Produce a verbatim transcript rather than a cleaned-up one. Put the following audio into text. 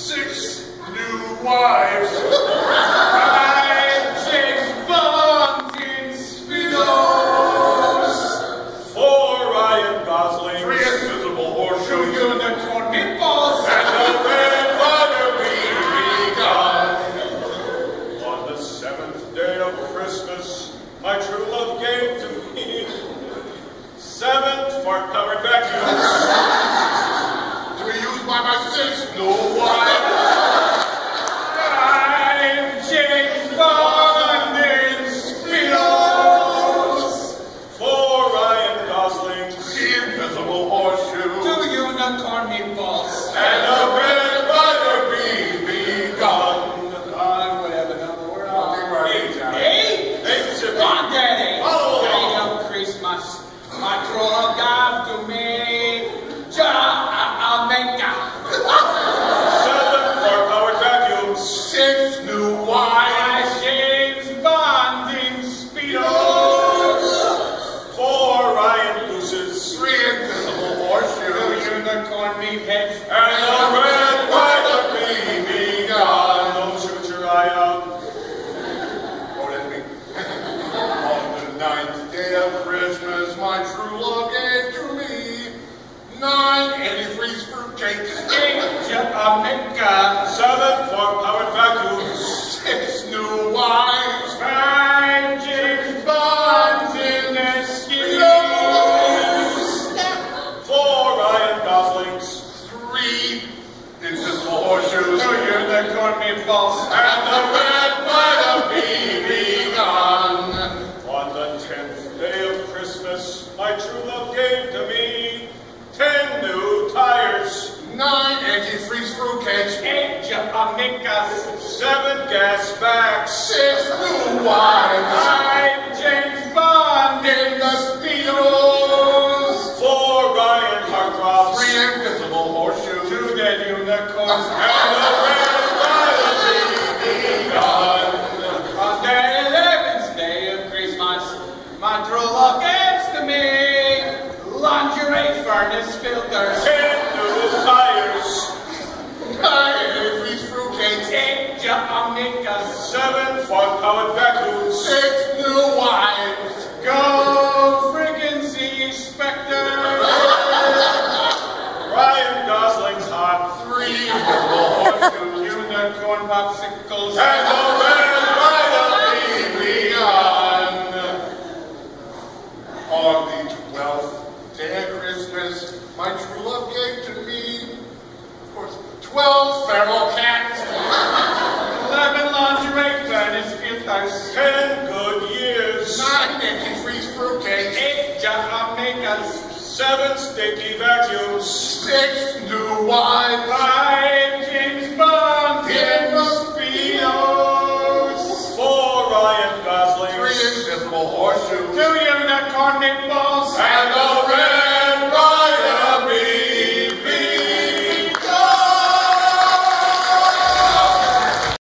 Six new wives. Five James Bond in Speedos. Four Ryan Goslings. Three invisible horseshoe Two unicorn meatballs. And a red butter begun. On the seventh day of Christmas, my true love gave to me seven fart-covered vacuums. To be used by my six new wives. Five James Bond in Speedos. Four Ryan Goslings. Three invisible horseshoe. Two unicorn meatballs. And a red butter B B gun. On whatever number we're on. Eight. Eight? Eight, sir. On Daddy. Follow Day along. of Christmas. My true love gave to me. Jamaica. Seven fart-powered vacuums. Six new wives. Five James Bond in Speedos. Four Ryan Gooses. Three invisible Two horseshoes. unicorn meatheads. And a red butter B B gun. Don't shoot your eye out. Oh, that's me. On the ninth day of Christmas, my true love gave to me nine antifreeze fruitcakes. Eight Jamaica. Seven fart-powered vacuums. Six new wives. Five James Bonds in the Speedos. Four Ryan Goslings. Three invisible horseshoes. Two unicorn meatballs. And the red butter B B gun. On the tenth day of Christmas, my true love gave to me ten new tires. Nine antifreeze fruitcakes. Eight Jamaica. Seven gas bags. Six new wives. Five James Bond in the Speedos. Four Ryan Harcroft's. Three invisible horseshoes. Two dead unicorns. And a red butter B B gun. On the eleventh day of Christmas, my true love gives to me lingerie furnace filters. Ten new tires. Nine antifreeze fruitcakes. Eight Jamaica. Seven fart-powered vacuums. Six new wives. Go frequency Spectre. Ryan Gosling's hot. Three invisible horseshoes. Unicorn popsicles. And the red butter B B gun. On the twelfth day of Christmas, my true love gave to me, of course, twelve feral cats. Eleven lingerie furnace filters. Ten good years. Nine antifreeze fruitcakes. Eight Jamaicas. Seven sticky vacuums. Six new wives. Five